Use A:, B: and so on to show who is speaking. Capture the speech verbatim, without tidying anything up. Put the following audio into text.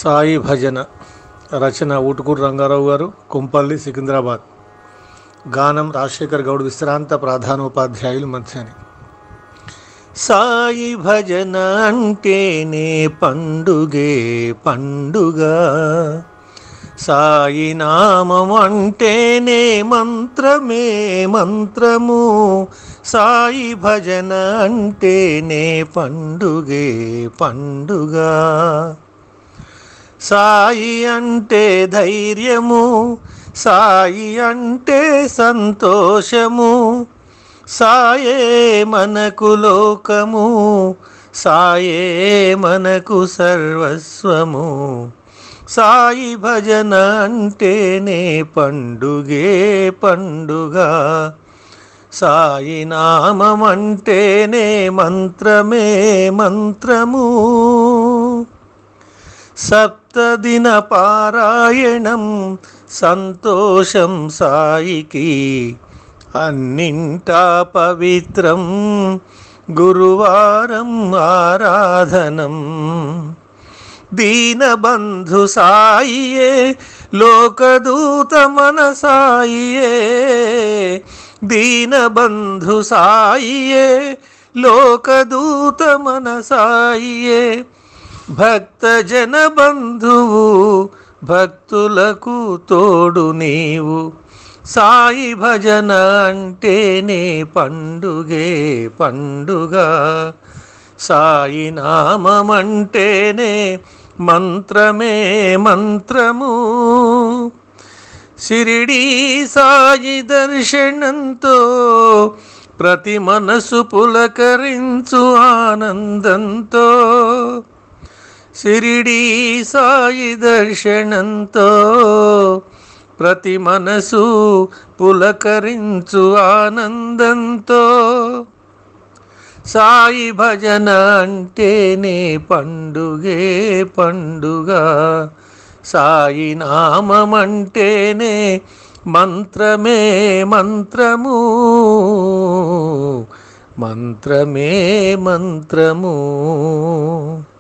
A: సాయి భజన రచన ఊటుకూరు రంగారావు గారు, కుంపల్లి, సికింద్రాబాద్. గానం రాజశేఖర్ గౌడ్, విశ్రాంత ప్రధానోపాధ్యాయులు, మధ్యాహ్ని. సాయి భజన అంటేనే పండుగే పండుగ, సాయి నామం అంటేనే మంత్రమే మంత్రము, సాయి భజన అంటేనే పండుగే పండుగ. సాయి అంటే ధైర్యము, సాయి అంటే సంతోషము, సాయే మనకు లోకము, సాయే మనకు సర్వస్వము. సాయి భజన అంటేనే పండుగే పండుగ, సాయి నామం అంటేనే మంత్రమే మంత్రము. సప్తదిన పారాయణం సంతోషం సాయికి, అన్నింటా పవిత్రం గురువారం ఆరాధనం. దీనబంధు సాయియే, లోకదూత మన సాయియే, దీనబంధు సాయియే, లోకదూత మన సాయియే. భక్తజన బంధువు, భక్తులకు తోడు నీవు, సాయి భజన అంటేనే పండుగే పండుగ, సాయి నామం అంటేనే మంత్రమే మంత్రము. షిరిడీ సాయి దర్శనంతో ప్రతి మనసు పులకరించు ఆనందంతో, షిరిడీ సాయి దర్శనంతో ప్రతి మనసు పులకరించు ఆనందంతో. సాయి భజన అంటేనే పండుగే పండుగ, సాయి నామం అంటేనే మంత్రమే మంత్రము, మంత్రమే మంత్రము.